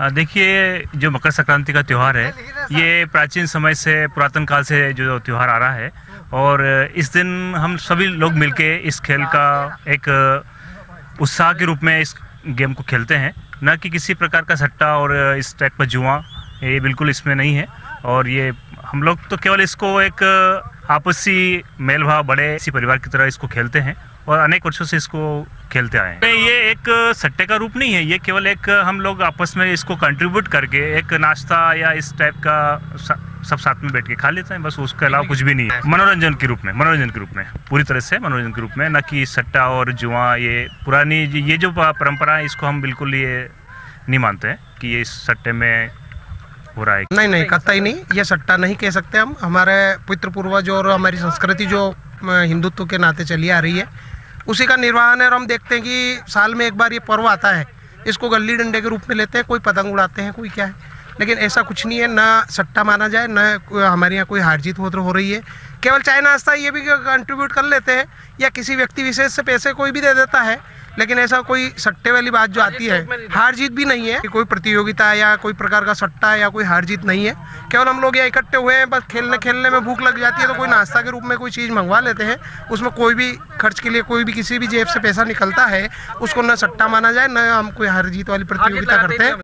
देखिए, जो मकर संक्रांति का त्यौहार है, ये प्राचीन समय से, पुरातन काल से जो त्यौहार आ रहा है। और इस दिन हम सभी लोग मिलके इस खेल का एक उत्साह के रूप में इस गेम को खेलते हैं। न कि किसी प्रकार का सट्टा और इस टाइप का जुआ, ये बिल्कुल इसमें नहीं है। और ये हम लोग तो केवल इसको एक आपसी मेल भाव, बड़े इसी परिवार की तरह इसको खेलते हैं और अनेक वर्षों से इसको खेलते आए हैं। ये एक सट्टे का रूप नहीं है, ये केवल एक हम लोग आपस में इसको कंट्रीब्यूट करके एक नाश्ता या इस टाइप का सब साथ में बैठ के खा लेते हैं, बस। उसके अलावा कुछ भी नहीं है। मनोरंजन के रूप में पूरी तरह से मनोरंजन के रूप में, न कि सट्टा और जुआ। ये पुरानी ये जो परंपरा है, इसको हम बिल्कुल ये नहीं मानते हैं कि ये इस सट्टे में हो रहा है। नहीं, कतई नहीं, ये सट्टा नहीं कह सकते हम। हमारे पितृ पूर्वज और हमारी संस्कृति जो हिंदुत्व के नाते चली आ रही है, उसी का निर्वहन है। और हम देखते हैं कि साल में एक बार ये पर्व आता है, इसको गली डंडे के रूप में लेते हैं। कोई पतंग उड़ाते हैं, कोई क्या है, लेकिन ऐसा कुछ नहीं है। ना सट्टा माना जाए, ना हमारे यहाँ कोई हार जीत हो रही है। केवल चाय नाश्ता ये भी कंट्रीब्यूट कर लेते हैं, या किसी व्यक्ति विशेष से पैसे कोई भी दे देता है, लेकिन ऐसा कोई सट्टे वाली बात जो आती है, हार जीत भी नहीं है। कोई प्रतियोगिता या कोई प्रकार का सट्टा या कोई हार जीत नहीं है। केवल हम लोग यहाँ इकट्ठे हुए हैं, बस खेलने में भूख लग जाती है तो कोई नाश्ता के रूप में कोई चीज़ मंगवा लेते हैं। उसमें कोई भी खर्च के लिए कोई भी किसी भी जेब से पैसा निकलता है, उसको न सट्टा माना जाए, न हम कोई हार जीत वाली प्रतियोगिता करते हैं।